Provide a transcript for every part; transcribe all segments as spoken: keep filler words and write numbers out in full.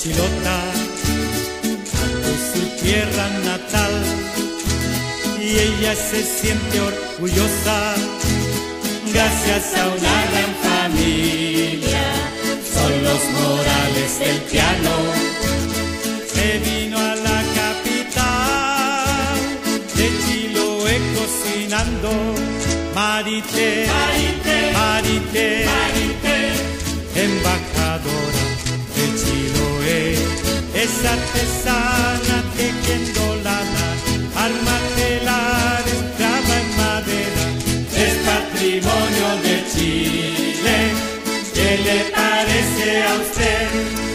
Chilota, a su tierra natal, y ella se siente orgullosa gracias a una gran familia. Son los Morales del piano. Se vino a la capital de Chiloé cocinando. Marité, Marité, Marité, Marité, embajadora de Chiloé, es artesana tejiendo lana, arma telares, traba en madera, es patrimonio de Chile. ¿Qué le parece a usted?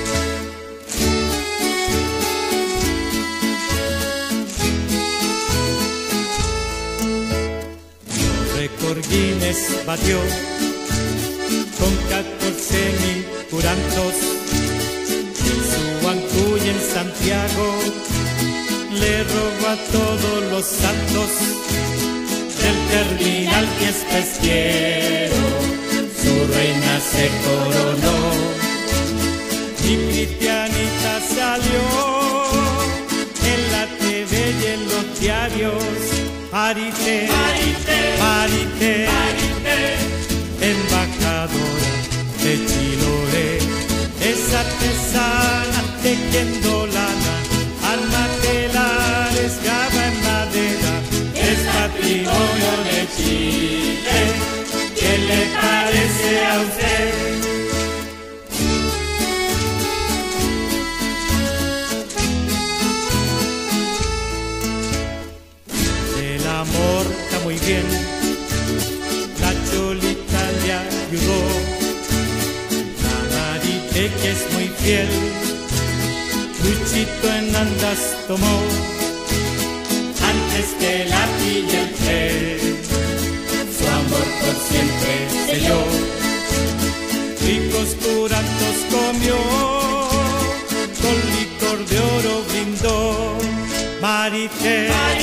Guinness batió con catorce mil curantos. En su Ancuy en Santiago le robó a todos los santos. Del terminal que es pesquero, su reina se coronó. Y Cristianita salió en la T V y en los diarios. Marité, Marité, Marité, Marité, embajadora de Chiloé, es artesana tejiendo lana, arma telares, graba en madera, es patrimonio de Chile. ¿Qué le parece a usted? Amor está muy bien, la Cholita le ayudó, la Marité que es muy fiel, Luchito en andas tomó, antes que la pille el tren, su amor por siempre selló, ricos curantos comió, con licor de oro brindó. Marité, Marité,